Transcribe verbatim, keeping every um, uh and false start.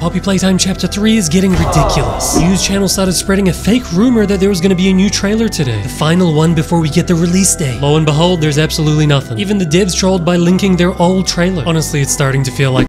Poppy Playtime Chapter three is getting ridiculous. News channels started spreading a fake rumor that there was going to be a new trailer today. The final one before we get the release date. Lo and behold, there's absolutely nothing. Even the devs trolled by linking their old trailer. Honestly, it's starting to feel like